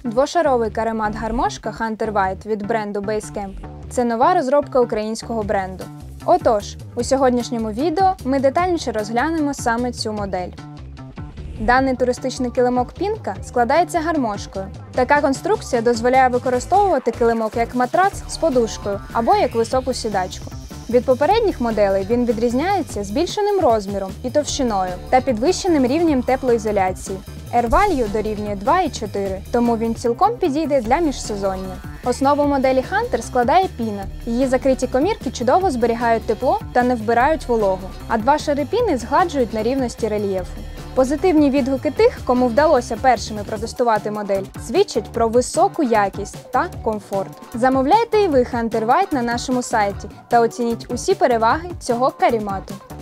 Двошаровий каремат-гармошка Hunter White від бренду Basecamp – це нова розробка українського бренду. Отож, у сьогоднішньому відео ми детальніше розглянемо саме цю модель. Даний туристичний килимок Пінка складається гармошкою. Така конструкція дозволяє використовувати килимок як матрац з подушкою або як високу сідачку. Від попередніх моделей він відрізняється збільшеним розміром і товщиною та підвищеним рівнем теплоізоляції. R-Value дорівнює 2,4, тому він цілком підійде для міжсезоння. Основу моделі Hunter складає піна. Її закриті комірки чудово зберігають тепло та не вбирають вологу, а два шари піни згладжують нерівності рельєфу. Позитивні відгуки тих, кому вдалося першими протестувати модель, свідчать про високу якість та комфорт. Замовляйте і ви Hunter White на нашому сайті та оцініть усі переваги цього каремату.